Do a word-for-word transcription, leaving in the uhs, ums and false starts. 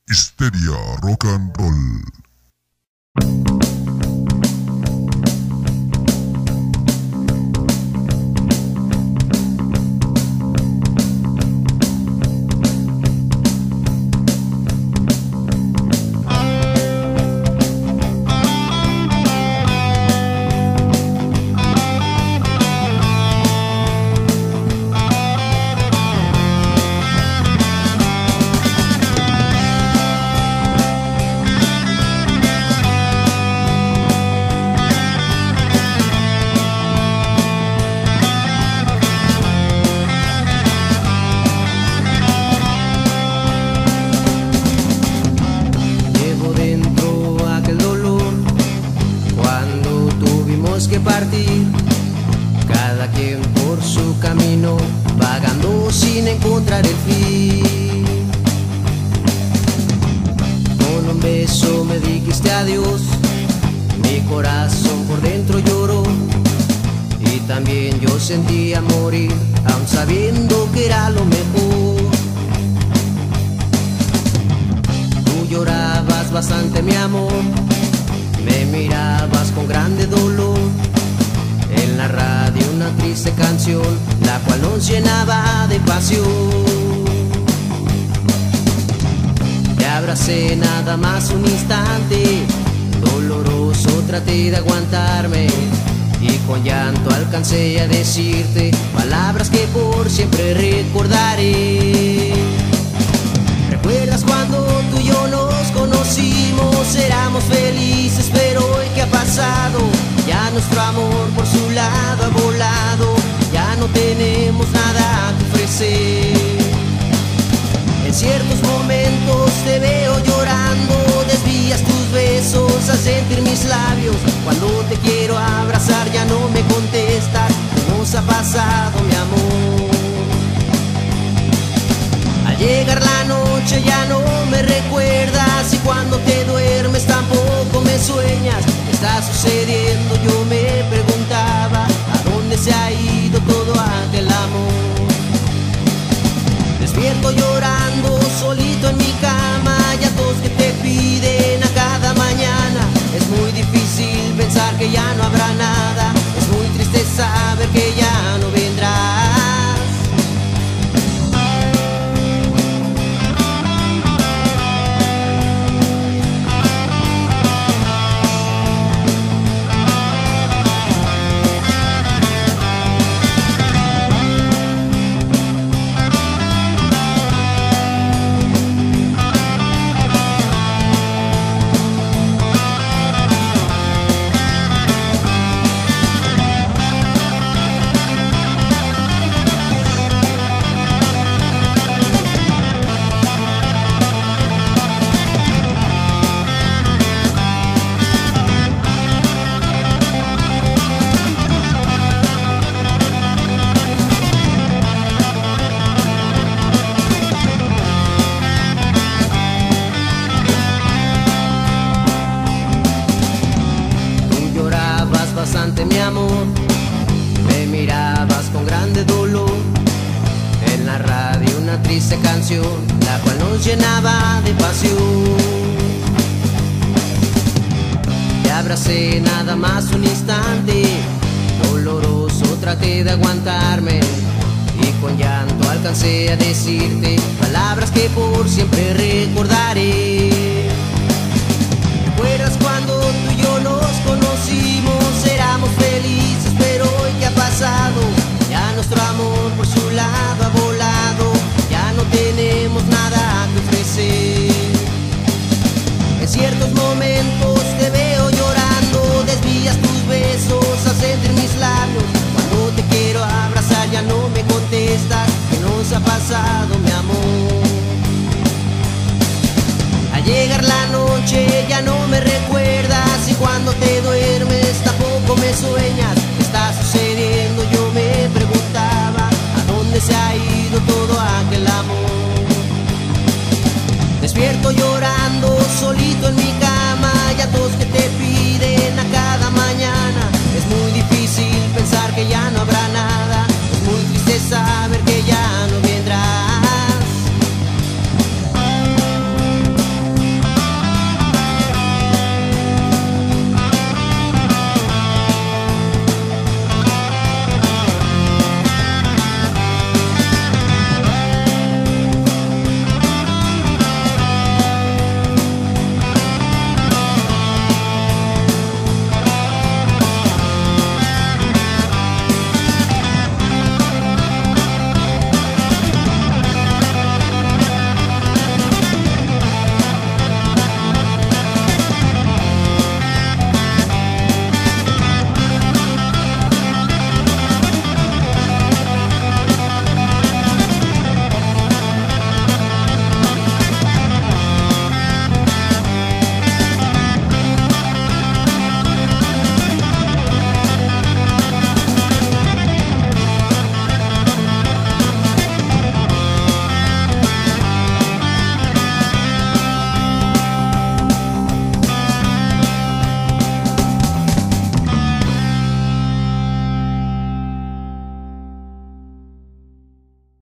Histeria Rock and Roll. Que partir, cada quien por su camino, vagando sin encontrar el fin. Con un beso me dijiste adiós, mi corazón por dentro lloró, y también yo sentía morir, aun sabiendo que era lo mejor. Tú llorabas bastante, mi amor, me mirabas con grande dolor. En la radio una triste canción, la cual nos llenaba de pasión. Te abracé nada más un instante, doloroso traté de aguantarme, y con llanto alcancé a decirte palabras que por siempre recordaré. ¿Recuerdas cuando tú y yo nos conocimos? Éramos felices, pero hoy ¿qué ha pasado? Ya nuestro amor por su lado ha volado, ya no tenemos nada que ofrecer. En ciertos momentos te veo llorando, desvías tus besos al sentir mis labios. Cuando te quiero abrazar ya no me contestas, ¿qué nos ha pasado, mi amor? Al llegar la noche ya no me recuerdas, y cuando te duermes tampoco me sueñas. ¿Qué está sucediendo? Yo me preguntaba, ¿a dónde se ha ido todo aquel amor? Despierto llorando, solito en mi cama, llantos que te piden a cada mañana. Es muy difícil pensar que ya no habrá nada, es muy triste saber que ya no vendrás. Mi amor, me mirabas con grande dolor. En la radio una triste canción, la cual nos llenaba de pasión. Te abracé nada más un instante, doloroso traté de aguantarme, y con llanto alcancé a decirte palabras que por siempre recordaré. ¿Recuerdas cuando tú y yo nos conocimos? Éramos felices, pero hoy ¿qué ha pasado? Ya nuestro amor por su lado ha volado, ya no tenemos nada que ofrecer. En ciertos momentos te veo llorando, desvías tus besos al sentir mis labios. Cuando te quiero abrazar ya no me contestas, ¿qué nos ha pasado, mi amor? Al llegar la noche ya no me recuerdas, y cuando te duermes tampoco me sueñas. ¿Qué está sucediendo? Yo me preguntaba, ¿a dónde se ha ido todo aquel amor? Despierto llorando, solito en mi